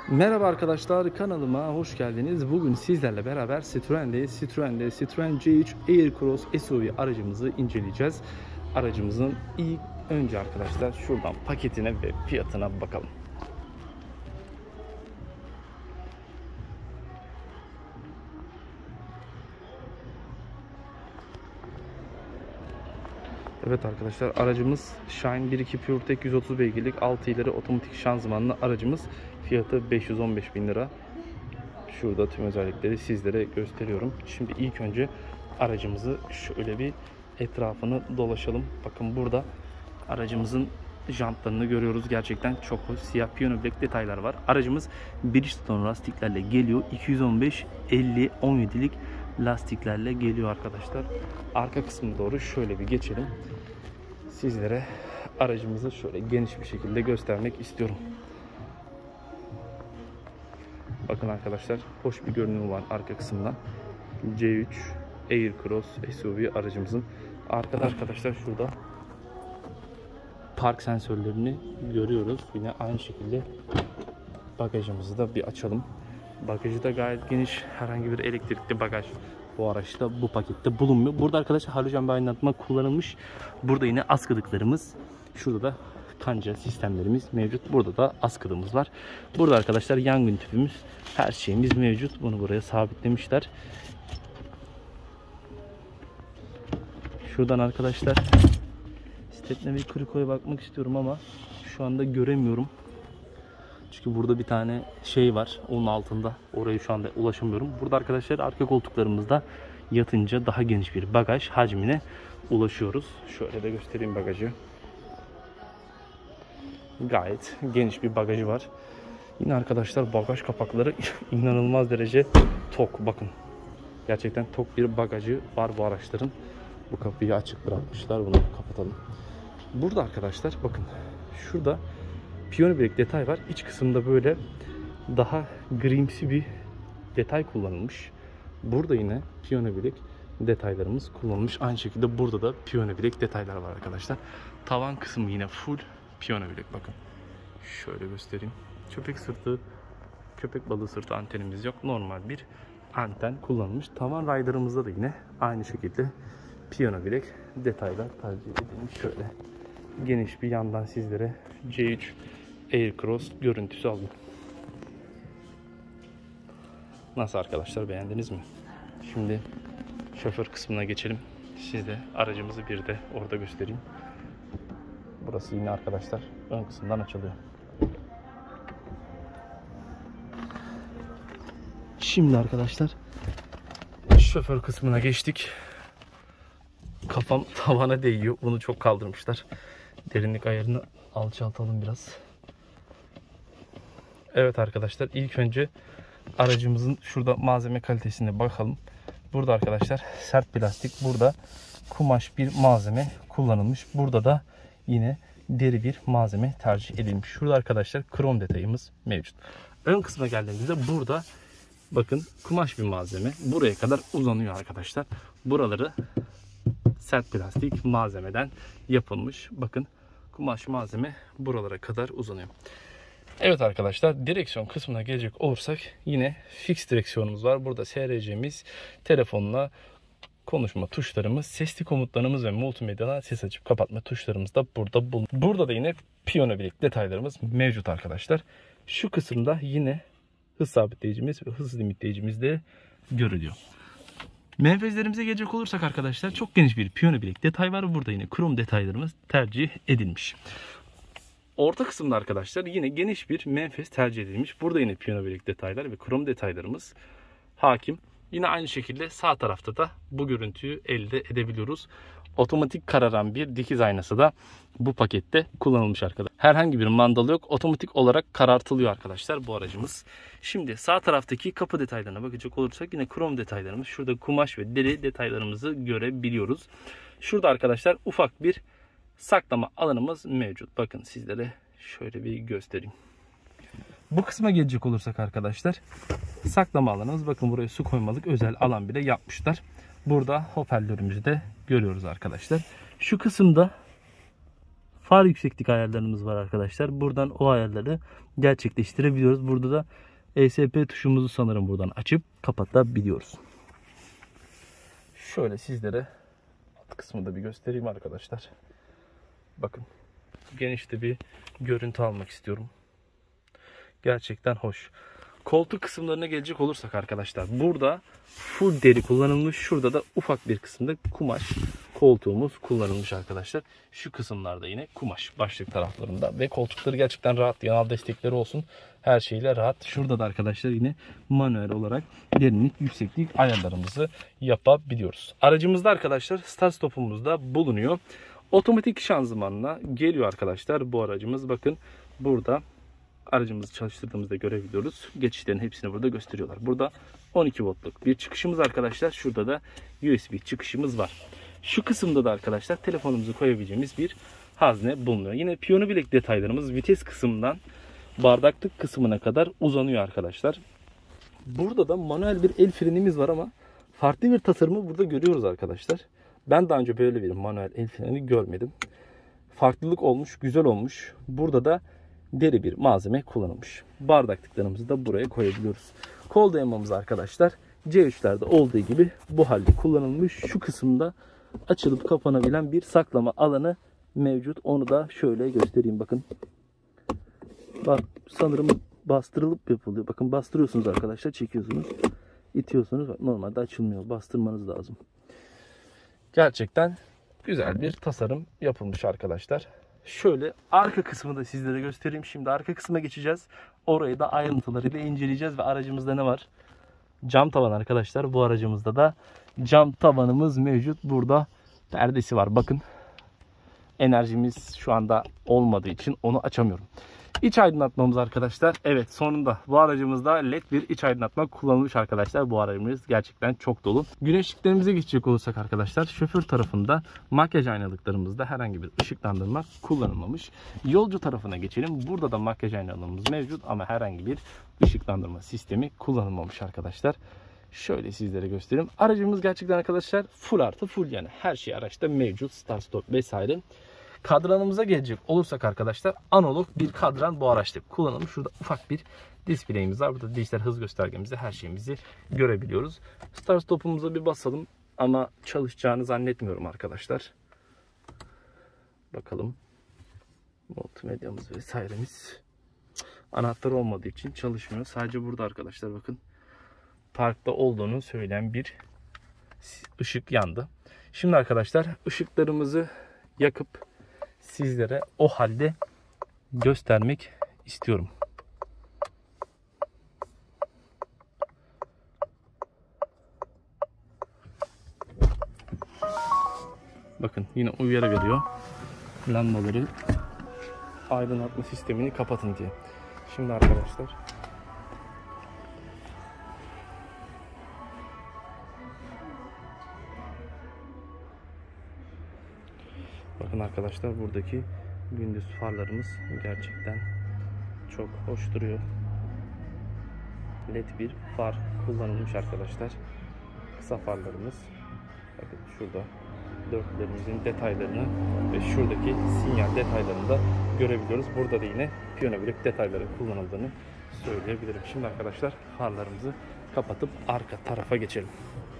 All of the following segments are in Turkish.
Merhaba arkadaşlar, kanalıma hoş geldiniz. Bugün sizlerle beraber Citroen C3 Aircross SUV aracımızı inceleyeceğiz. Aracımızın önce arkadaşlar şuradan paketine ve fiyatına bakalım. Evet arkadaşlar, aracımız Shine 1.2 PureTech 130 beygirlik 6 ileri otomatik şanzımanlı aracımız. Fiyatı 515.000 lira. Şurada tüm özellikleri sizlere gösteriyorum. Şimdi ilk önce aracımızı şöyle bir etrafını dolaşalım. Bakın burada aracımızın jantlarını görüyoruz. Gerçekten çok hoş. Siyah piyano black detaylar var. Aracımız Bridgestone lastiklerle geliyor. 215-50-17'lik lastiklerle geliyor arkadaşlar. Arka kısmına doğru şöyle bir geçelim. Sizlere aracımızı şöyle geniş bir şekilde göstermek istiyorum. Bakın arkadaşlar, hoş bir görünümü var arka kısımdan. C3 Aircross SUV aracımızın. Arkada arkadaşlar şurada park sensörlerini görüyoruz. Yine aynı şekilde bagajımızı da bir açalım. Bagajı da gayet geniş. Herhangi bir elektrikli bagaj bu araçta, bu pakette bulunmuyor. Burada arkadaşlar halojen bir aydınlatma kullanılmış. Burada yine askıdıklarımız. Şurada da kanca sistemlerimiz mevcut. Burada da askıdığımız var. Burada arkadaşlar yangın tüpümüz, her şeyimiz mevcut. Bunu buraya sabitlemişler. Şuradan arkadaşlar stepne ve krikoya bakmak istiyorum ama şu anda göremiyorum. Çünkü burada bir tane şey var onun altında. Oraya şu anda ulaşamıyorum. Burada arkadaşlar arka koltuklarımızda yatınca daha geniş bir bagaj hacmine ulaşıyoruz. Şöyle de göstereyim bagajı. Gayet geniş bir bagajı var. Yine arkadaşlar bagaj kapakları inanılmaz derece tok. Bakın. Gerçekten tok bir bagajı var bu araçların. Bu kapıyı açık bırakmışlar. Bunu kapatalım. Burada arkadaşlar bakın. Şurada piyano black detay var. İç kısımda böyle daha grimsi bir detay kullanılmış. Burada yine piyano black detaylarımız kullanılmış. Aynı şekilde burada da piyano black detaylar var arkadaşlar. Tavan kısmı yine full piyano black. Bakın. Şöyle göstereyim. Köpek balığı sırtı antenimiz yok. Normal bir anten kullanılmış. Tavan raylarımızda da yine aynı şekilde piyano black detaylar tercih edilmiş. Şöyle geniş bir yandan sizlere C3 Aircross görüntüsü aldım. Nasıl arkadaşlar, beğendiniz mi? Şimdi şoför kısmına geçelim. Size aracımızı bir de orada göstereyim. Burası yine arkadaşlar ön kısımdan açılıyor. Şimdi arkadaşlar şoför kısmına geçtik. Kafam tavana değiyor. Bunu çok kaldırmışlar. Derinlik ayarını alçaltalım biraz. Evet arkadaşlar, ilk önce aracımızın şurada malzeme kalitesine bakalım. Burada arkadaşlar sert plastik, burada kumaş bir malzeme kullanılmış. Burada da yine deri bir malzeme tercih edilmiş. Şurada arkadaşlar krom detayımız mevcut. Ön kısma geldiğimizde burada bakın kumaş bir malzeme buraya kadar uzanıyor arkadaşlar. Buraları sert plastik malzemeden yapılmış. Bakın kumaş malzeme buralara kadar uzanıyor. Evet arkadaşlar, direksiyon kısmına gelecek olursak yine fix direksiyonumuz var. Burada SRC'miz, telefonla konuşma tuşlarımız, sesli komutlarımız ve multimedyadan ses açıp kapatma tuşlarımız da burada bulunuyor. Burada da yine piyano black detaylarımız mevcut arkadaşlar. Şu kısımda yine hız sabitleyicimiz ve hız limitleyicimiz de görülüyor. Menfezlerimize gelecek olursak arkadaşlar çok geniş bir piyano black detay var. Burada yine krom detaylarımız tercih edilmiş. Orta kısımda arkadaşlar yine geniş bir menfez tercih edilmiş. Burada yine piyano black detaylar ve krom detaylarımız hakim. Yine aynı şekilde sağ tarafta da bu görüntüyü elde edebiliyoruz. Otomatik kararan bir dikiz aynası da bu pakette kullanılmış arkadaşlar. Herhangi bir mandal yok. Otomatik olarak karartılıyor arkadaşlar bu aracımız. Şimdi sağ taraftaki kapı detaylarına bakacak olursak yine krom detaylarımız. Şurada kumaş ve deri detaylarımızı görebiliyoruz. Şurada arkadaşlar ufak bir saklama alanımız mevcut. Bakın sizlere şöyle bir göstereyim. Bu kısma gelecek olursak arkadaşlar saklama alanımız, bakın buraya su koymalık özel alan bile yapmışlar. Burada hoparlörümüzü de görüyoruz arkadaşlar. Şu kısımda far yükseklik ayarlarımız var arkadaşlar. Buradan o ayarları gerçekleştirebiliyoruz. Burada da ESP tuşumuzu sanırım buradan açıp kapatabiliyoruz. Şöyle sizlere alt kısmını da bir göstereyim arkadaşlar. Bakın, geniş de bir görüntü almak istiyorum. Gerçekten hoş. Koltuk kısımlarına gelecek olursak arkadaşlar, burada full deri kullanılmış. Şurada da ufak bir kısımda kumaş koltuğumuz kullanılmış arkadaşlar. Şu kısımlarda yine kumaş başlık taraflarında ve koltukları gerçekten rahat. Yanal destekleri olsun, her şeyle rahat. Şurada da arkadaşlar yine manuel olarak derinlik, yükseklik ayarlarımızı yapabiliyoruz. Aracımızda arkadaşlar start stopumuz da bulunuyor. Otomatik şanzımanla geliyor arkadaşlar bu aracımız. Bakın burada aracımızı çalıştırdığımızda görebiliyoruz. Geçişlerin hepsini burada gösteriyorlar. Burada 12 voltluk bir çıkışımız arkadaşlar. Şurada da USB çıkışımız var. Şu kısımda da arkadaşlar telefonumuzu koyabileceğimiz bir hazne bulunuyor. Yine piyano bilek detaylarımız vites kısmından bardaklık kısmına kadar uzanıyor arkadaşlar. Burada da manuel bir el frenimiz var ama farklı bir tasarımı burada görüyoruz arkadaşlar. Ben daha önce böyle bir manuel el freni görmedim. Farklılık olmuş, güzel olmuş. Burada da deri bir malzeme kullanılmış. Bardaklıklarımızı da buraya koyabiliyoruz. Kol dayamamız arkadaşlar C3'lerde olduğu gibi bu halde kullanılmış. Şu kısımda açılıp kapanabilen bir saklama alanı mevcut. Onu da şöyle göstereyim, bakın. Bak, sanırım bastırılıp yapılıyor. Bakın, bastırıyorsunuz arkadaşlar, çekiyorsunuz, itiyorsunuz. Bak, normalde açılmıyor. Bastırmanız lazım. Gerçekten güzel bir tasarım yapılmış arkadaşlar. Şöyle arka kısmını da sizlere göstereyim. Şimdi arka kısma geçeceğiz. Orayı da ayrıntılarıyla inceleyeceğiz ve aracımızda ne var? Cam tavan arkadaşlar. Bu aracımızda da cam tavanımız mevcut. Burada perdesi var. Bakın, enerjimiz şu anda olmadığı için onu açamıyorum. İç aydınlatmamız arkadaşlar. Evet, sonunda bu aracımızda led bir iç aydınlatma kullanılmış arkadaşlar. Bu aracımız gerçekten çok dolu. Güneşliklerimize geçecek olursak arkadaşlar, şoför tarafında makyaj aynalıklarımızda herhangi bir ışıklandırma kullanılmamış. Yolcu tarafına geçelim. Burada da makyaj aynalarımız mevcut ama herhangi bir ışıklandırma sistemi kullanılmamış arkadaşlar. Şöyle sizlere göstereyim. Aracımız gerçekten arkadaşlar full artı full, yani her şey araçta mevcut. Start stop vesaire. Kadranımıza gelecek olursak arkadaşlar, analog bir kadran bu araçta kullanılmış. Şurada ufak bir display'imiz var. Burada dijital hız göstergemizde her şeyimizi görebiliyoruz. Start stop'umuza bir basalım ama çalışacağını zannetmiyorum arkadaşlar. Bakalım. Multimedyamız vesairemiz. Anahtar olmadığı için çalışmıyor. Sadece burada arkadaşlar bakın, parkta olduğunu söyleyen bir ışık yandı. Şimdi arkadaşlar ışıklarımızı yakıp sizlere o halde göstermek istiyorum. Bakın, yine uyarı veriyor. Lambaları, aydınlatma sistemini kapatın diye. Şimdi arkadaşlar bakın arkadaşlar, buradaki gündüz farlarımız gerçekten çok hoş duruyor. LED bir far kullanılmış arkadaşlar. Kısa farlarımız. Bakın şurada dörtlerimizin detaylarını ve şuradaki sinyal detaylarını da görebiliyoruz. Burada da yine piyano bilek detayları kullanıldığını söyleyebilirim. Şimdi arkadaşlar farlarımızı kapatıp arka tarafa geçelim.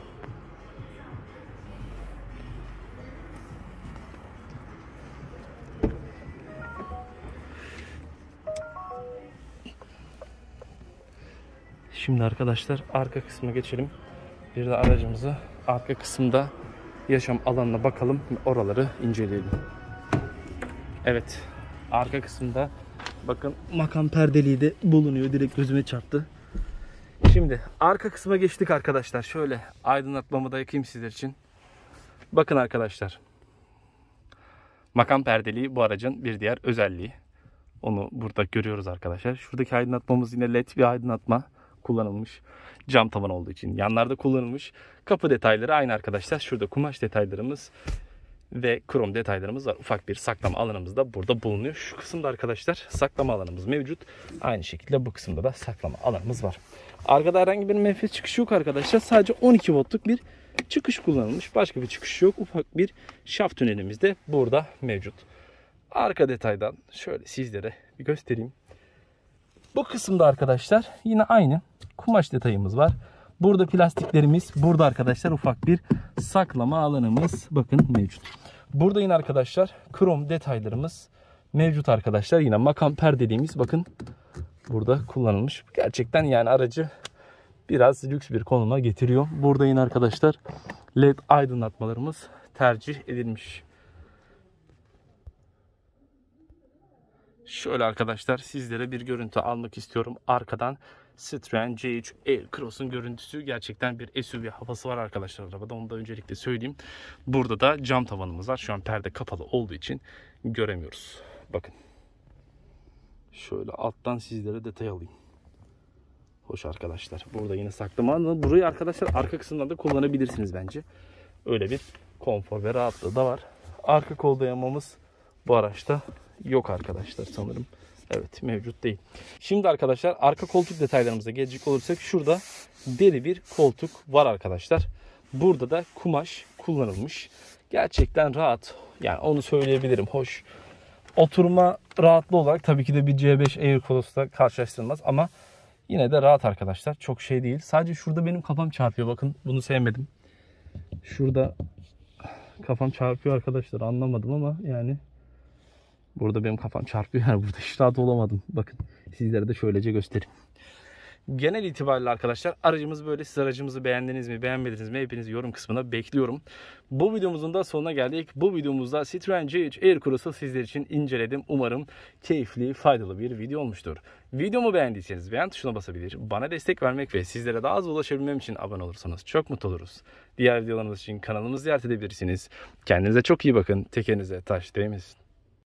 Şimdi arkadaşlar arka kısma geçelim. Bir de aracımızı arka kısımda yaşam alanına bakalım ve oraları inceleyelim. Evet, arka kısımda bakın makam perdeliği de bulunuyor. Direkt gözüme çarptı. Şimdi arka kısma geçtik arkadaşlar. Şöyle aydınlatmamı da yakayım sizler için. Bakın arkadaşlar, makam perdeliği bu aracın bir diğer özelliği. Onu burada görüyoruz arkadaşlar. Şuradaki aydınlatmamız yine led bir aydınlatma kullanılmış. Cam tavan olduğu için yanlarda kullanılmış. Kapı detayları aynı arkadaşlar. Şurada kumaş detaylarımız ve krom detaylarımız var. Ufak bir saklama alanımız da burada bulunuyor. Şu kısımda arkadaşlar saklama alanımız mevcut. Aynı şekilde bu kısımda da saklama alanımız var. Arkada herhangi bir menfez çıkışı yok arkadaşlar. Sadece 12 voltluk bir çıkış kullanılmış. Başka bir çıkış yok. Ufak bir şaft tünelimiz de burada mevcut. Arka detaydan şöyle sizlere bir göstereyim. Bu kısımda arkadaşlar yine aynı kumaş detayımız var. Burada plastiklerimiz, burada arkadaşlar ufak bir saklama alanımız bakın mevcut. Burada yine arkadaşlar krom detaylarımız mevcut arkadaşlar. Yine makam perdeliğimiz bakın burada kullanılmış. Gerçekten yani aracı biraz lüks bir konuma getiriyor. Burada yine arkadaşlar LED aydınlatmalarımız tercih edilmiş. Şöyle arkadaşlar sizlere bir görüntü almak istiyorum. Arkadan Citroen C3 Aircross'un görüntüsü, gerçekten bir SUV havası var arkadaşlar arabada. Onu da öncelikle söyleyeyim. Burada da cam tavanımız var. Şu an perde kapalı olduğu için göremiyoruz. Bakın. Şöyle alttan sizlere detay alayım. Hoş arkadaşlar. Burada yine saklama. Burayı arkadaşlar arka kısımlarda kullanabilirsiniz bence. Öyle bir konfor ve rahatlığı da var. Arka kol dayamamız bu araçta yok arkadaşlar sanırım. Evet, mevcut değil. Şimdi arkadaşlar arka koltuk detaylarımıza gelecek olursak şurada deri bir koltuk var arkadaşlar. Burada da kumaş kullanılmış. Gerçekten rahat. Yani onu söyleyebilirim. Hoş. Oturma rahatlığı olarak tabii ki de bir C5 Aircross'la karşılaştırılmaz ama yine de rahat arkadaşlar. Çok şey değil. Sadece şurada benim kafam çarpıyor. Bakın bunu sevmedim. Şurada kafam çarpıyor arkadaşlar. Anlamadım ama yani burada benim kafam çarpıyor. Yani burada hiç rahat olamadım. Bakın sizlere de şöylece göstereyim. Genel itibariyle arkadaşlar aracımız böyle. Siz aracımızı beğendiniz mi, beğenmediniz mi? Hepinizi yorum kısmına bekliyorum. Bu videomuzun da sonuna geldik. Bu videomuzda Citroen C3 Aircross'u sizler için inceledim. Umarım keyifli, faydalı bir video olmuştur. Videomu beğendiyseniz beğen tuşuna basabilir, bana destek vermek ve sizlere daha az ulaşabilmem için abone olursanız çok mutlu oluruz. Diğer videolarımız için kanalımızı ziyaret edebilirsiniz. Kendinize çok iyi bakın. Tekerinize taş değmesin.